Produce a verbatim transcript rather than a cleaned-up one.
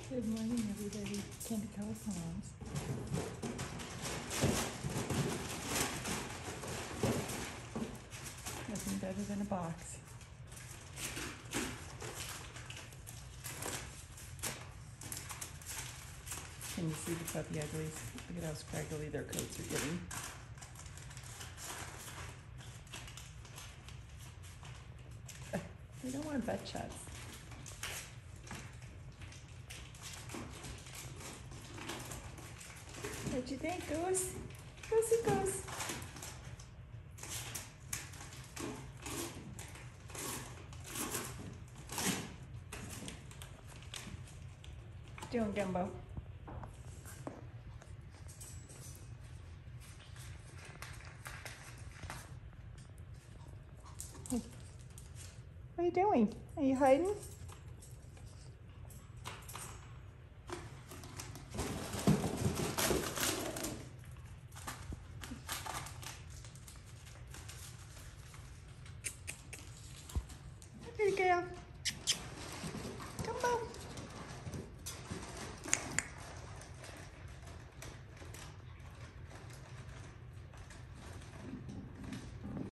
Good morning, everybody. Candy Color Poems. Nothing better than a box. Can you see the puppy uglies? Look at how scraggly their coats are getting. They don't want butt shots. What'd you think, Goose? Goosey Goose. What you doing, Gumbo? Hey. What are you doing? Are you hiding? Good girl.